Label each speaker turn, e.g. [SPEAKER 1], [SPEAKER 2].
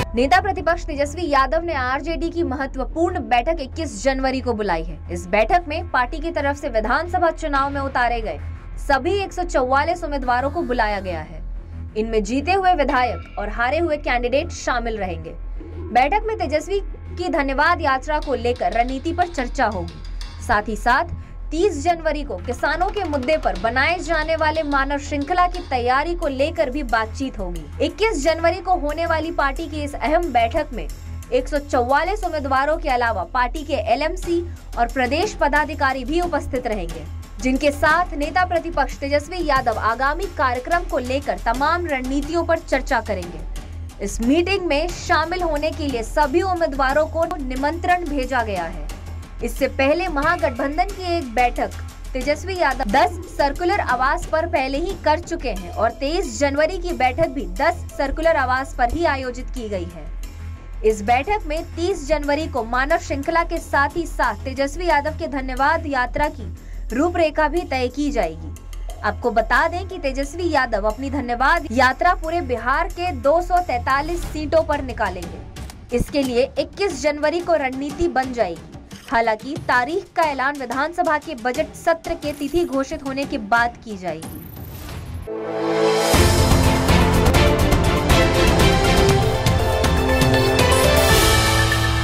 [SPEAKER 1] नेता प्रतिपक्ष तेजस्वी यादव ने आरजेडी की महत्वपूर्ण बैठक 21 जनवरी को बुलाई है। इस बैठक में पार्टी की तरफ से विधानसभा चुनाव में उतारे गए सभी 144 उम्मीदवारों को बुलाया गया है। इनमें जीते हुए विधायक और हारे हुए कैंडिडेट शामिल रहेंगे। बैठक में तेजस्वी की धन्यवाद यात्रा को लेकर रणनीति पर चर्चा होगी। साथ ही साथ 30 जनवरी को किसानों के मुद्दे पर बनाए जाने वाले मानव श्रृंखला की तैयारी को लेकर भी बातचीत होगी। 21 जनवरी को होने वाली पार्टी की इस अहम बैठक में 144 उम्मीदवारों के अलावा पार्टी के एलएमसी और प्रदेश पदाधिकारी भी उपस्थित रहेंगे, जिनके साथ नेता प्रतिपक्ष तेजस्वी यादव आगामी कार्यक्रम को लेकर तमाम रणनीतियों पर चर्चा करेंगे। इस मीटिंग में शामिल होने के लिए सभी उम्मीदवारों को निमंत्रण भेजा गया है। इससे पहले महागठबंधन की एक बैठक तेजस्वी यादव 10 सर्कुलर आवास पर पहले ही कर चुके हैं और 23 जनवरी की बैठक भी 10 सर्कुलर आवास पर ही आयोजित की गई है। इस बैठक में 30 जनवरी को मानव श्रृंखला के साथ ही साथ तेजस्वी यादव के धन्यवाद यात्रा की रूपरेखा भी तय की जाएगी। आपको बता दें कि तेजस्वी यादव अपनी धन्यवाद यात्रा पूरे बिहार के 243 सीटों पर निकालेंगे। इसके लिए 21 जनवरी को रणनीति बन जाएगी। हालांकि तारीख का ऐलान विधानसभा के बजट सत्र के तिथि घोषित होने के बाद की जाएगी।